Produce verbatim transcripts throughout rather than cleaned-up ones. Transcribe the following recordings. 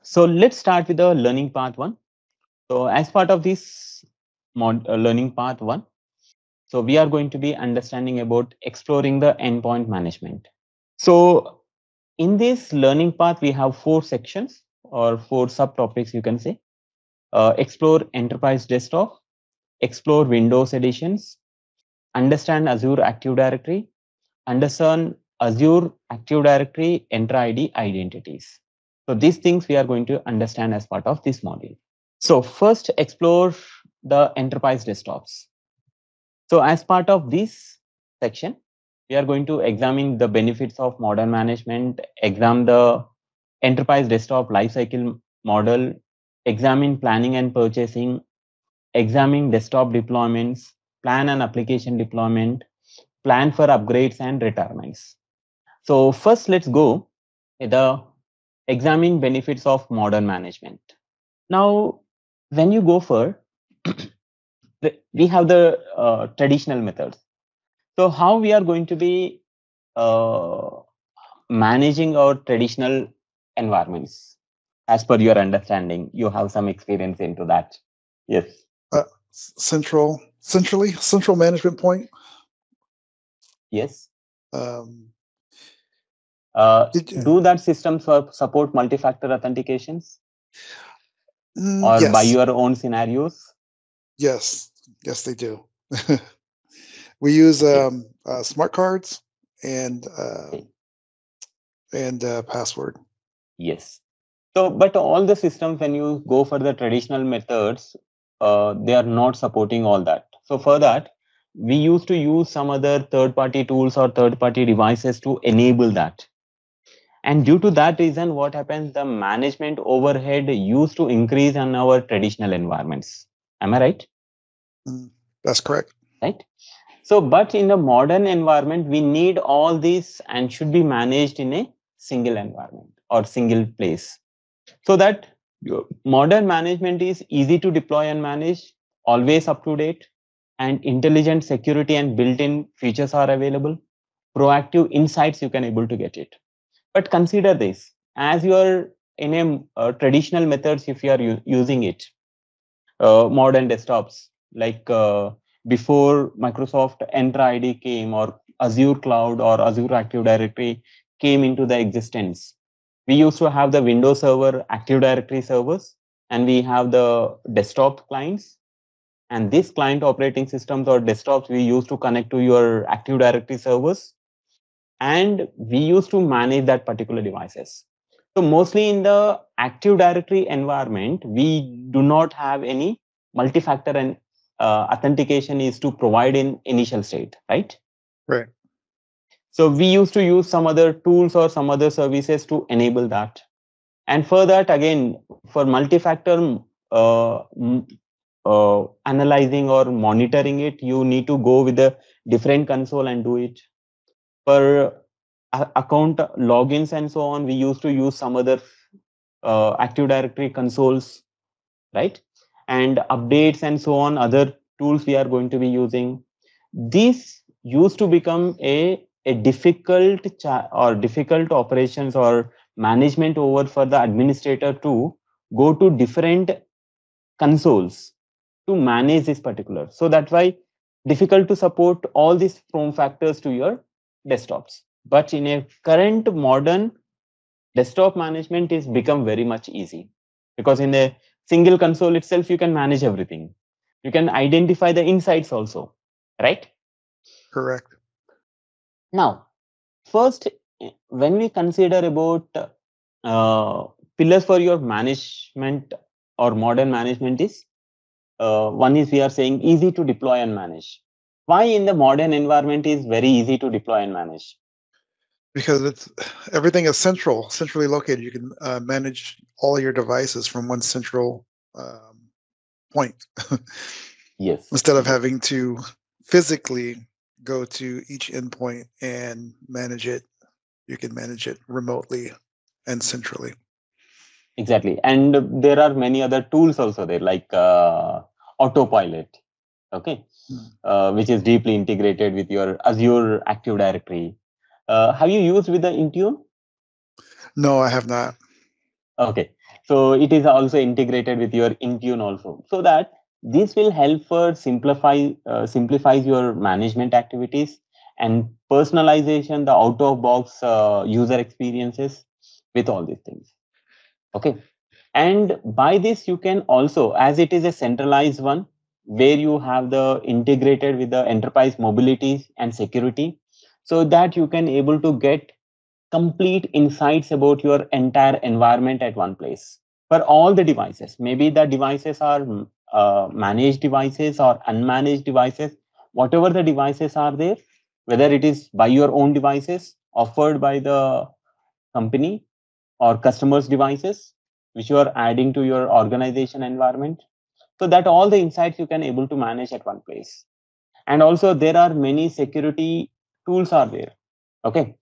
So let's start with the learning path one. So as part of this mod, uh, learning path one, so we are going to be understanding about exploring the endpoint management. So in this learning path, we have four sections or four subtopics, you can say. Uh, explore enterprise desktop, explore Windows editions, understand Azure Active Directory, understand Azure Active Directory Entra I D identities. So these things we are going to understand as part of this module. So first, explore the enterprise desktops. So as part of this section, we are going to examine the benefits of modern management, examine the enterprise desktop lifecycle model, examine planning and purchasing, examine desktop deployments, plan and application deployment, plan for upgrades and retirements. So first, let's go with the examine benefits of modern management. Now, when you go for, we have the uh, traditional methods. So how we are going to be uh, managing our traditional environments as per your understanding? You have some experience into that. Yes. Uh, central, centrally, central management point. Yes. Um, Uh, did you, do that systems for support multi-factor authentications mm, or by yes, your own scenarios? yes, yes, they do. We use Okay. um, uh, smart cards and uh, Okay. and uh, password. Yes. So, but all the systems, when you go for the traditional methods, uh, they are not supporting all that. So, for that, we used to use some other third party tools or third party devices to enable that. And due to that reason, what happens? The management overhead used to increase on our traditional environments. Am I right? Mm, that's correct. Right. So, but in the modern environment, we need all these and should be managed in a single environment or single place. So that your modern management is easy to deploy and manage, always up to date, and intelligent security and built-in features are available. Proactive insights you can able to get it. But consider this as you are in a uh, traditional methods if you are u- using it, uh, modern desktops like uh, before Microsoft Entra I D came or Azure Cloud or Azure Active Directory came into the existence. We used to have the Windows Server Active Directory servers, and we have the desktop clients. And these client operating systems or desktops we used to connect to your Active Directory servers, and we used to manage that particular devices. So mostly in the Active Directory environment, we do not have any multi-factor and uh, authentication is to provide in initial state, right? Right. So we used to use some other tools or some other services to enable that. And for that, again, for multi-factor uh, uh, analyzing or monitoring it, you need to go with a different console and do it. For uh, account logins and so on, we used to use some other uh, Active Directory consoles, right? And updates and so on, other tools we are going to be using. These used to become a, a difficult cha- or difficult operations or management over for the administrator to go to different consoles to manage this particular. So that's why difficult to support all these form factors to your desktops. But in a current modern desktop management is become very much easy because in a single console itself you can manage everything. You can identify the insights also, right? Correct. Now, first, eh, when we consider about uh, pillars for your management or modern management is uh, one is we are saying easy to deploy and manage. Why in the modern environment is very easy to deploy and manage? Because it's everything is central, centrally located. You can uh, manage all your devices from one central um, point Yes, instead of yes, having to physically go to each endpoint and manage it. You can manage it remotely and centrally. exactly. And there are many other tools also there like uh, Autopilot, okay, Hmm. uh, which is deeply integrated with your Azure Active Directory. Uh, have you used with the Intune? No, I have not. Okay. So it is also integrated with your Intune also, so that this will help for simplify uh, simplifies your management activities and personalization, the out of box uh, user experiences with all these things. Okay. And by this, you can also, as it is a centralized one, where you have the integrated with the enterprise mobility and security, so that you can able to get complete insights about your entire environment at one place for all the devices. Maybe the devices are mm, uh, managed devices or unmanaged devices, whatever the devices are there, whether it is by your own devices offered by the company or customers devices which you are adding to your organization environment, so that all the insights you can able to manage at one place. And also there are many security tools are there. Okay.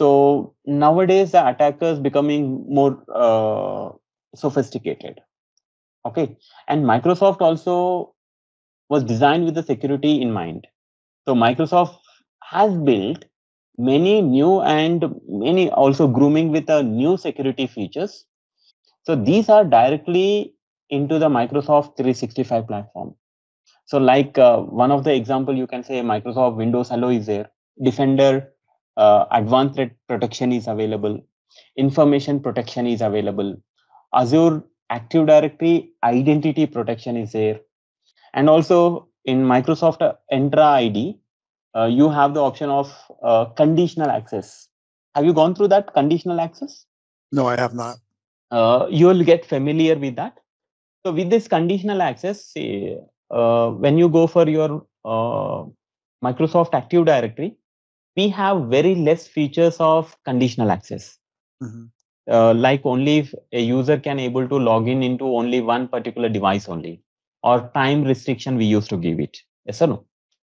So nowadays the attackers becoming more uh, sophisticated. Okay. And Microsoft also was designed with the security in mind. So Microsoft has built many new and many also grooming with the new security features. So these are directly into the Microsoft three sixty-five platform. So like uh, one of the example, you can say Microsoft Windows Hello is there, Defender, uh, advanced threat protection is available, information protection is available, Azure Active Directory identity protection is there, and also in Microsoft uh, Entra I D, uh, you have the option of uh, conditional access. Have you gone through that conditional access? No, I have not. Uh, you will get familiar with that. So with this conditional access, see, uh, when you go for your uh, Microsoft Active Directory, we have very less features of conditional access. Mm-hmm. Uh, like only if a user can able to log in into only one particular device only, or time restriction we used to give it. Yes or no?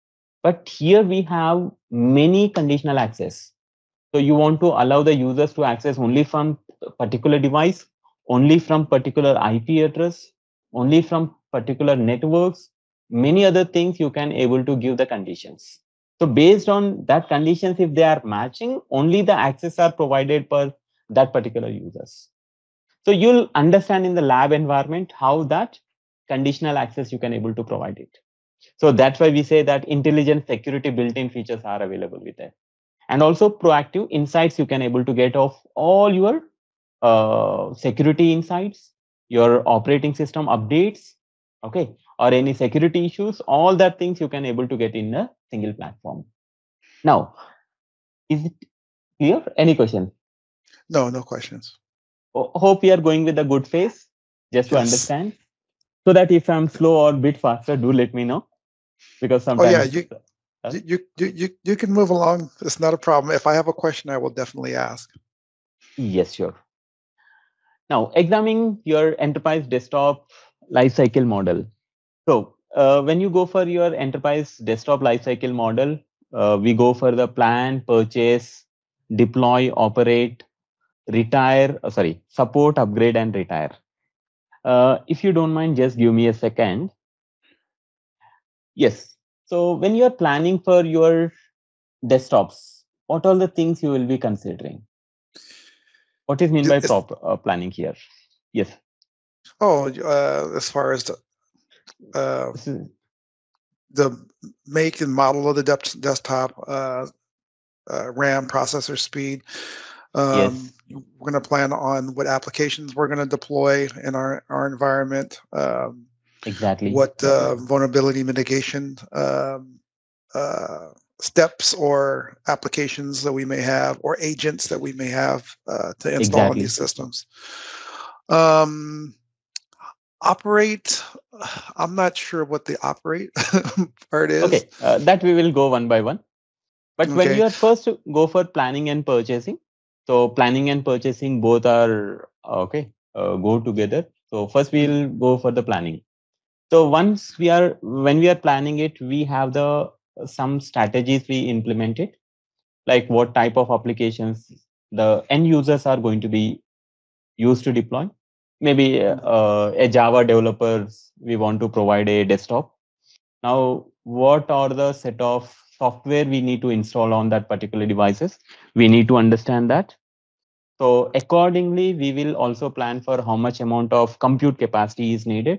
But here we have many conditional access. So you want to allow the users to access only from a particular device, only from particular I P address, only from particular networks, many other things you can able to give the conditions. So based on that conditions, if they are matching, only the access are provided per that particular users. So you'll understand in the lab environment how that conditional access you can able to provide it. So that's why we say that intelligent security built-in features are available with it. And also proactive insights you can able to get of all your uh, security insights, your operating system updates, okay, or any security issues, all that things you can able to get in a single platform. Now, is it clear? Any question? No, no questions. Ho- Hope we are going with a good phase, just to Yes. understand. So that if I'm slow or bit faster, do let me know, because Oh yeah, sometimes. you uh, you you you you can move along. It's not a problem. If I have a question, I will definitely ask. yes, sure. Now, examining your enterprise desktop lifecycle model. So, uh, when you go for your enterprise desktop lifecycle model, uh, we go for the plan, purchase, deploy, operate, retire, uh, sorry, support, upgrade, and retire. Uh, if you don't mind, just give me a second. Yes. So, when you're planning for your desktops, what are the things you will be considering? What is mean by It's, prop uh, planning here? Yes. oh, uh, as far as the uh, This is, the make and model of the de- desktop, uh, uh, RAM, processor speed. Um, yes, we're going to plan on what applications we're going to deploy in our, our environment, um, exactly. what uh, vulnerability mitigation um, uh, steps or applications that we may have, or agents that we may have uh, to install on Exactly. these systems. Um, operate, I'm not sure what the operate part is. Okay, uh, that we will go one by one. But when Okay. you are first to go for planning and purchasing, so planning and purchasing both are uh, okay, uh, go together. So first we'll go for the planning. So once we are when we are planning it, we have the some strategies we implemented, like what type of applications the end users are going to be used to deploy. Maybe uh, a Java developers we want to provide a desktop. Now, what are the set of software we need to install on that particular devices? We need to understand that. So accordingly, we will also plan for how much amount of compute capacity is needed,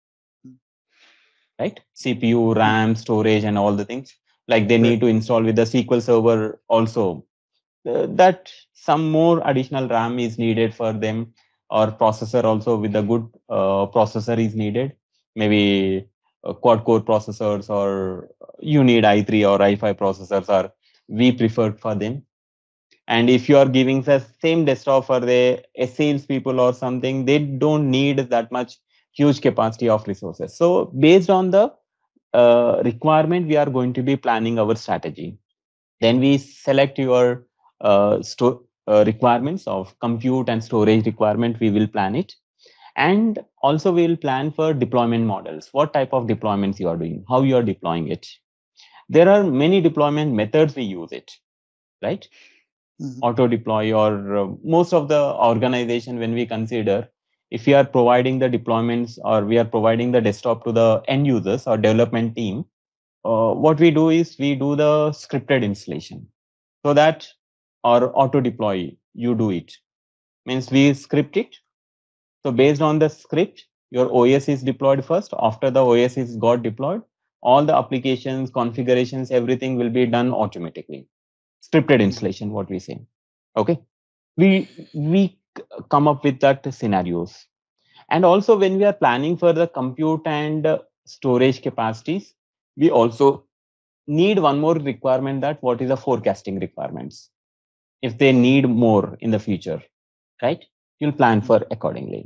right? C P U, RAM, storage, and all the things. Like they Right. need to install with the S Q L Server also. Uh, that some more additional RAM is needed for them, or processor also with a good uh, processor is needed. Maybe uh, quad core processors, or you need i three or i five processors are we preferred for them. And if you are giving the same desktop for the a sales people or something, they don't need that much huge capacity of resources. So based on the uh, requirement, we are going to be planning our strategy. Then we select your uh, sto- uh, requirements of compute and storage requirement. We will plan it. And also we will plan for deployment models. What type of deployments you are doing, how you are deploying it. There are many deployment methods we use it, right? Mhm. Auto deploy, or uh, most of the organization, when we consider, if we are providing the deployments or we are providing the desktop to the end users or development team, uh, what we do is we do the scripted installation, so that, or auto deploy, you do it, means we script it. So based on the script, your O S is deployed first. After the O S is got deployed, all the applications, configurations, everything will be done automatically. Scripted installation, what we say. Okay. We we come up with that scenarios. And also when we are planning for the compute and uh, storage capacities, we also need one more requirement, that what is the forecasting requirements. If they need more in the future, right? You'll plan for accordingly,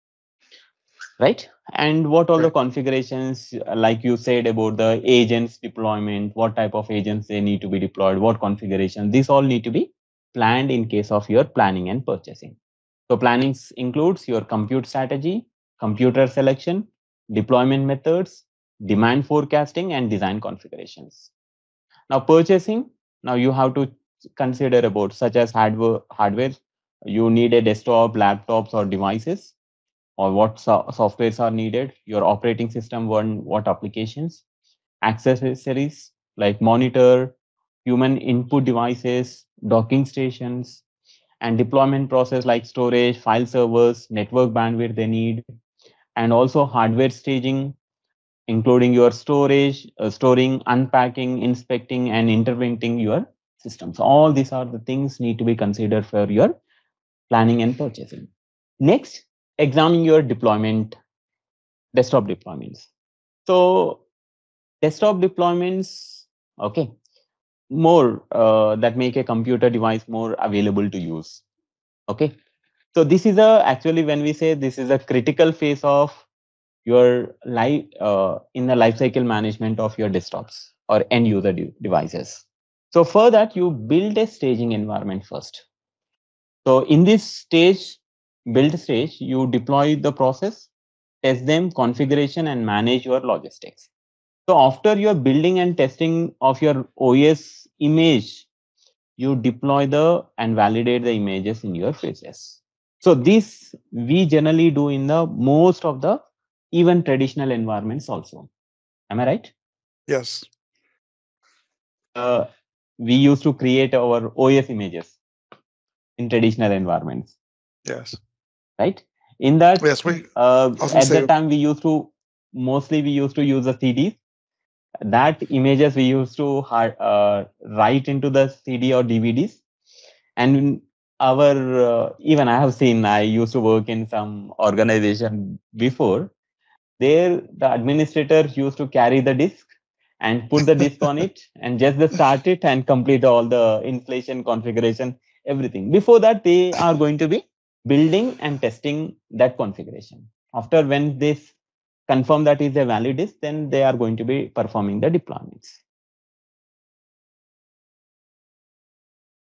right? And what all the Right. configurations, uh, like you said about the agents deployment, what type of agents they need to be deployed, what configuration, these all need to be planned in case of your planning and purchasing. So planning includes your compute strategy, computer selection, deployment methods, demand forecasting, and design configurations. Now purchasing, now you have to consider about such as hardware, hardware. You need a desktop, laptops, or devices, or what so- softwares are needed, your operating system, one, what applications, accessories like monitor, human input devices, docking stations, and deployment process like storage, file servers, network bandwidth they need, and also hardware staging, including your storage, uh, storing, unpacking, inspecting, and interpreting your systems. All these are the things need to be considered for your planning and purchasing. Next, examine your deployment, desktop deployments. So desktop deployments, okay, more uh, that make a computer device more available to use. Okay, so this is a actually when we say this is a critical phase of your life uh, in the life cycle management of your desktops or end user de- devices. So for that, you build a staging environment first. So in this stage, build stage, you deploy the process, test them, configuration, and manage your logistics. So after your building and testing of your O S image, you deploy the and validate the images in your phases. So this we generally do in the most of the even traditional environments also. Am I right? Yes. Uh, we used to create our O S images in traditional environments, Yes. right? In that, Yes. We. uh, I was going to at say. that time we used to mostly we used to use the C Ds. That images we used to hard, uh, write into the C D or D V Ds, and our uh, even I have seen, I used to work in some organization before. There, the administrator used to carry the disk and put the disk on it and just the start it and complete all the installation, configuration, everything. Before that, they are going to be building and testing that configuration. After when they confirm that is a valid disk, then they are going to be performing the deployments.